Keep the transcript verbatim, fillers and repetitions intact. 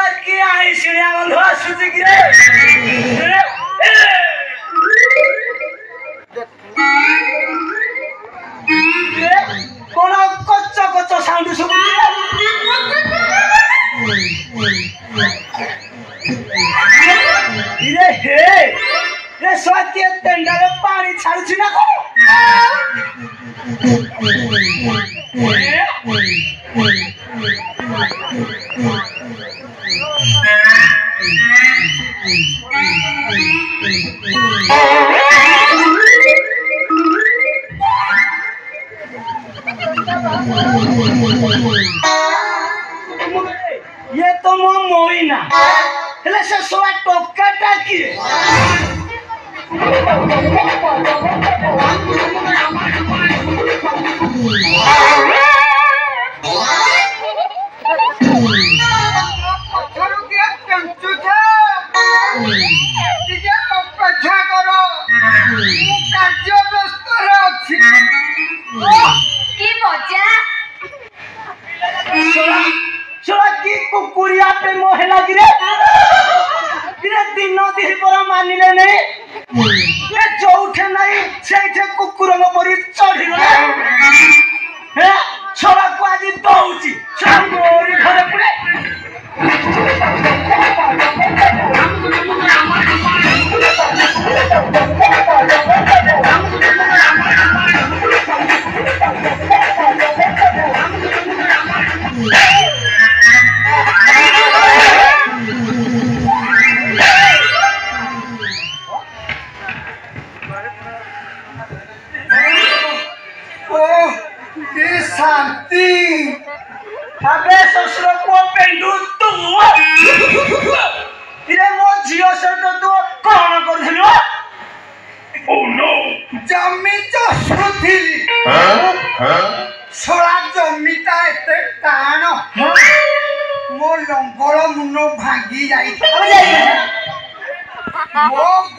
कि आई सिणिया गंध आसुची कि रे कोन कच्च कच्च साउंड सुबुची रे हे रे स्वाति तेंडारे पानी छाड़ुची ना को ये तो मो मोइना हेले से सोआ टोकाटा की कुकुरिया पे मोहे लगी रे रे दिनो दिन पर मानिले नहीं रे जोठे नहीं सेठे कुकुर न परी चढ़ी गले हे छोरा को आज दउची छोरा मोरी घरे पुरे शांति अबे ससुर को पेंडू तू इरे मो जियो से तो तू कौन कर दिलो ओह नो जम्मी तो सुथिली हां हां छोरा जम्मीटा एते टाण मो लंगोर मुनो भांगी जाई मो